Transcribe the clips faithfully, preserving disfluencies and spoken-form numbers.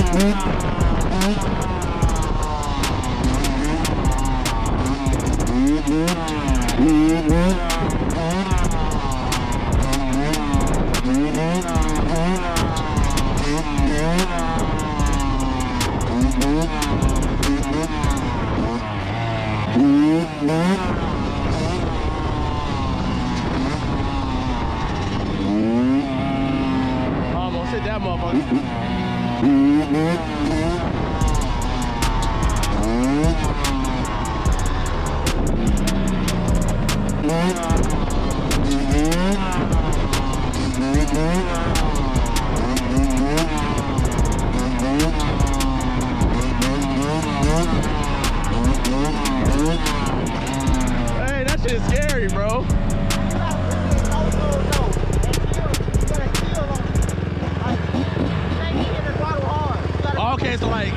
Almost hit that motherfucker. Hey, that shit's scary, bro. Okay, so like,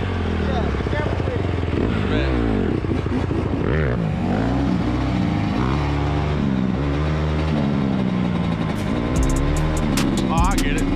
oh, I get it.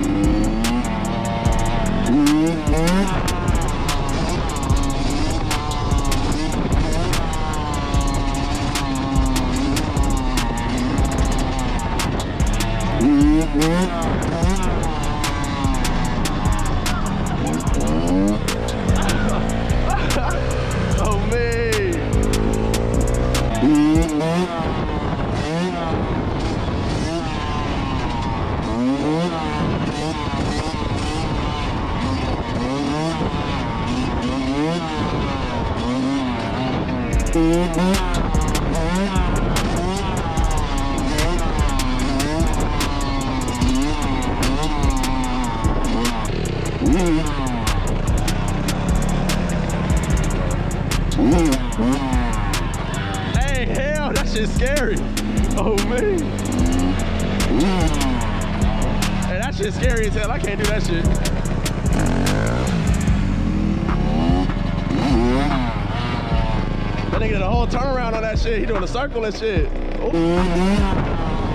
Oh man. Hey, hell, that shit's scary. Oh man. Hey, that shit's scary as hell. I can't do that shit. That nigga did a whole turnaround on that shit. He doing a circle and shit. Oh.